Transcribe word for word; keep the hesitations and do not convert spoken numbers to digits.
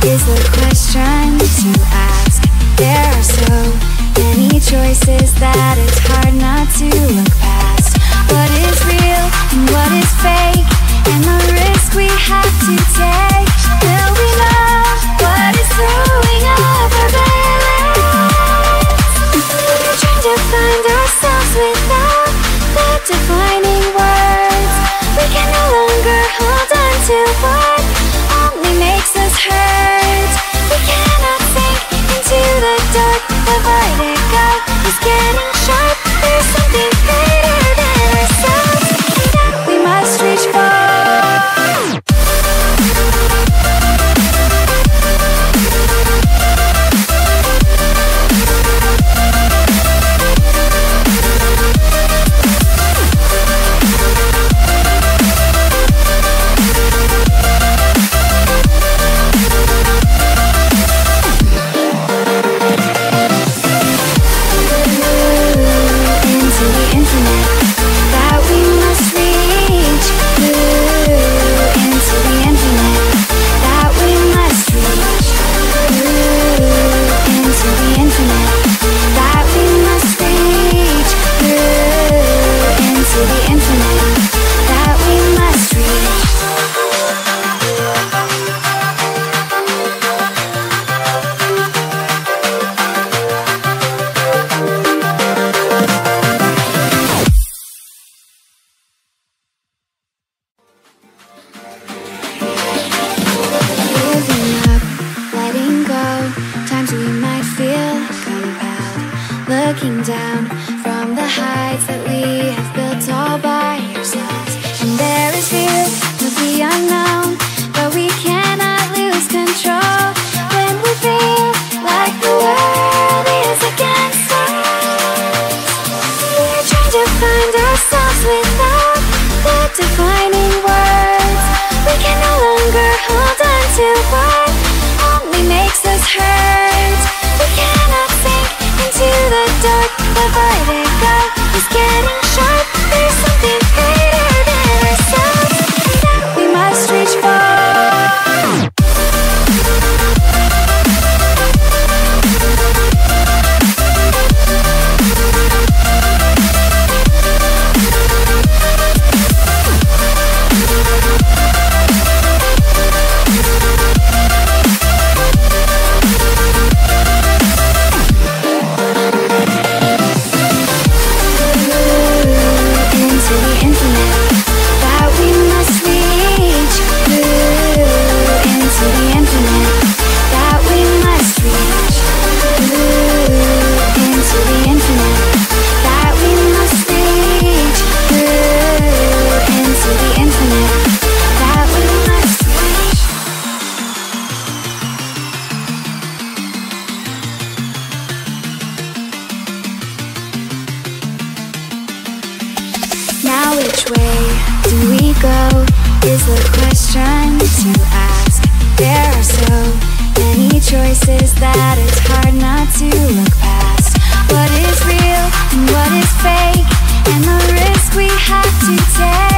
is the question to ask. There are so many choices that it's hard not to look past. What is real and what is fake, and the risk we have to take. Will we know what is throwing up our balance? We're trying to find ourselves without the defining words. We can no longer hold on to what only makes us hurt. We cannot sink into the dark. The vertigo is getting sharp. There's something greater than ourselves that we must reach for. Looking down from the heights that we have built all by ourselves. And there is fear of the unknown, but we cannot lose control when we feel like the world is against us. We're trying to find ourselves without the defining words. We can no longer hold on to what only makes us hurt. We cannot sink into the dark. The vertigo is getting sharp. There's something greater than ourselves that we must reach for. Now which way do we go is the question to ask. There are so many choices that it's hard not to look past. What is real and what is fake, and the risk we have to take.